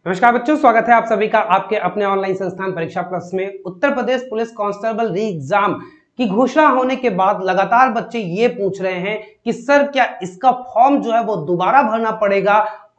नमस्कार बच्चों, स्वागत है आप सभी का आपके अपने ऑनलाइन संस्थान परीक्षा प्लस में। Uttar Pradesh police constable re exam की घोषणा होने के बाद लगातार बच्चे ये पूछ रहे हैं कि सर क्या इसका फॉर्म जो है वो दोबारा भरना पड़ेगा।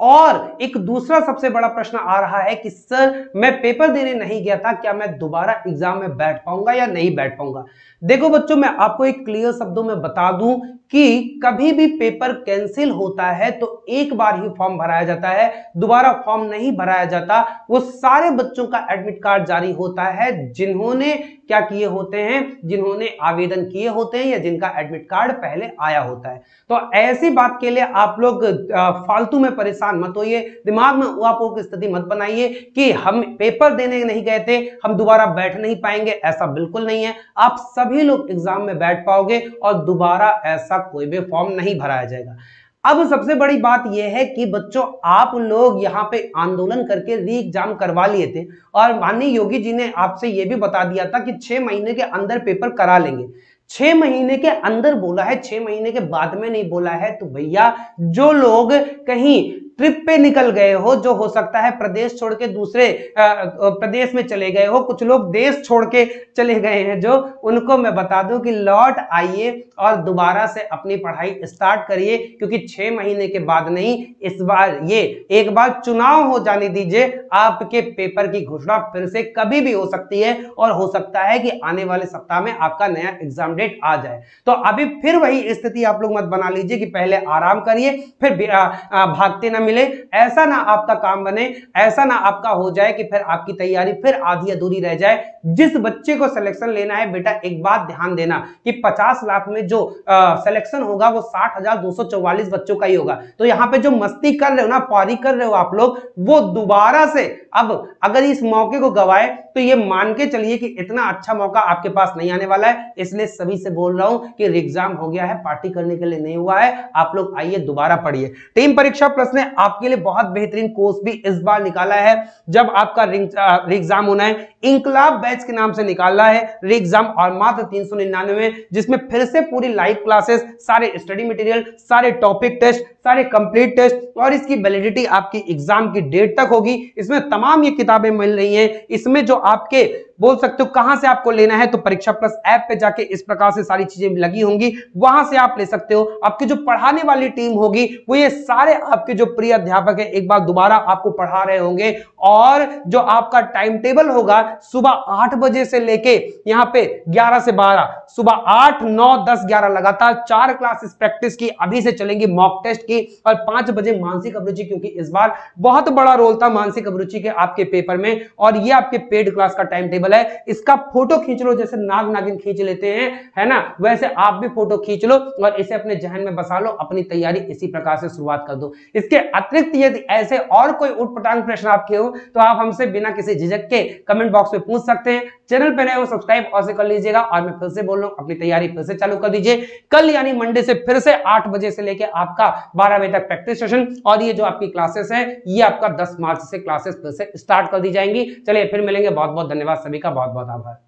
और एक दूसरा सबसे बड़ा प्रश्न आ रहा है कि सर मैं पेपर देने नहीं गया था, क्या मैं दोबारा एग्जाम में बैठ पाऊंगा या नहीं बैठ पाऊंगा। देखो बच्चों, मैं आपको एक क्लियर शब्दों में बता दूं कि कभी भी पेपर कैंसिल होता है तो एक बार ही फॉर्म भराया जाता है, दोबारा फॉर्म नहीं भराया जाता। वो सारे बच्चों का एडमिट कार्ड जारी होता है जिन्होंने क्या किए होते हैं, जिन्होंने आवेदन किए होते हैं या जिनका एडमिट कार्ड पहले आया होता है। तो ऐसी बात के लिए आप लोग फालतू में परेशान मत होइए, दिमाग में उहापोह की स्थिति मत बनाइए कि हम पेपर देने नहीं गए थे, हम दोबारा बैठ नहीं पाएंगे। ऐसा बिल्कुल नहीं है, आप सभी लोग एग्जाम में बैठ पाओगे और दोबारा ऐसा कोई भी फॉर्म नहीं भराया जाएगा। अब सबसे बड़ी बात यह है कि बच्चों, आप लोग यहाँ पे आंदोलन करके री एग्जाम करवा लिए थे और माननीय योगी जी ने आपसे यह भी बता दिया था कि 6 महीने के अंदर पेपर करा लेंगे। 6 महीने के अंदर बोला है, 6 महीने के बाद में नहीं बोला है। तो भैया, जो लोग कहीं ट्रिप पे निकल गए हो, जो हो सकता है प्रदेश छोड़ के दूसरे प्रदेश में चले गए हो, कुछ लोग देश छोड़ के चले गए हैं, जो उनको मैं बता दूं कि लौट आइए और दोबारा से अपनी पढ़ाई स्टार्ट करिए, क्योंकि 6 महीने के बाद नहीं, इस बार ये एक बार चुनाव हो जाने दीजिए, आपके पेपर की घोषणा फिर से कभी भी हो सकती है और हो सकता है कि आने वाले सप्ताह में आपका नया एग्जाम डेट आ जाए। तो अभी फिर वही स्थिति आप लोग मत बना लीजिए कि पहले आराम करिए फिर भागते ना मिले। ऐसा ना आपका काम बने, ऐसा ना आपका हो जाए कि फिर आपकी तैयारी फिर आधी अधूरी रह जाए। जिस बच्चे को सिलेक्शन लेना है बेटा, एक बात ध्यान देना कि 50 लाख में जो सिलेक्शन होगा वो 60,244 बच्चों का ही होगा। तो यहाँ पे जो मस्ती कर रहे हो ना, पारी कर रहे हो आप लोग, वो दोबारा से अब अगर इस मौके को गवाए तो ये मान के चलिए कि इतना अच्छा मौका आपके पास नहीं आने वाला है। इसलिए सभी से बोल रहा हूं कि एग्जाम हो गया है, पार्टी करने के लिए नहीं हुआ है। आप लोग आइए दोबारा पढ़िए। टीम परीक्षा प्लस ने आपके लिए बहुत बेहतरीन कोर्स भी इस बार निकाला है। जब आपका एग्जाम होना है, इंकलाब बैच के नाम से निकाला है री एग्जाम, और मात्र 399, जिसमें फिर से पूरी लाइव क्लासेस, सारे स्टडी मटेरियल, सारे टॉपिक टेस्ट, सारे कंप्लीट टेस्ट, और इसकी वैलिडिटी आपकी एग्जाम की डेट तक होगी। इसमें तमाम ये किताबें मिल रही हैं। इसमें जो आपके बोल सकते हो कहां से आपको लेना है, तो परीक्षा प्लस ऐप पे जाके इस प्रकार से सारी चीजें लगी होंगी, वहां से आप ले सकते हो। आपकी जो पढ़ाने वाली टीम होगी वो ये सारे आपके जो प्रिय अध्यापक है एक बार दोबारा आपको पढ़ा रहे होंगे। और जो आपका टाइम टेबल होगा, सुबह 8 बजे से लेके यहाँ पे 11 से 12, सुबह 8, 9, 10, 11 लगातार 4 क्लासेस प्रैक्टिस की अभी से चलेंगी, मॉक टेस्ट की, और 5 बजे मानसिक अभिरुचि, क्योंकि इस बार बहुत बड़ा रोल था मानसिक अभिरुचि के आपके पेपर में। और ये आपके पेड क्लास का टाइम टेबल है। इसका फोटो खींच लो, जैसे नाग नागिन खींच लेते हैं, है ना, वैसे आप भी फोटो खींच लो और इसे अपने जहन में बसा लो। अपनी तैयारी इसी प्रकार से शुरुआत कर दो। इसके अतिरिक्त यदि ऐसे और कोई उटपटांग प्रश्न आपके हो तो आप हमसे बिना किसी झिझक के कमेंट बॉक्स में पूछ सकते हैं। चैनल पर नए हो सब्सक्राइब और से कर लीजिएगा। और मैं फिर से बोल रहा हूं, अपनी तैयारी फिर से चालू कर दीजिए। कल यानी मंडे से फिर से 8 बजे से लेकर आपका 12 बजे तक प्रैक्टिस सेशन, और ये जो आपकी क्लासेस है ये आपका 10 मार्च से क्लासेस फिर से स्टार्ट कर दी जाएंगी। चलिए फिर मिलेंगे। बहुत बहुत धन्यवाद सभी का, बहुत बहुत आभार।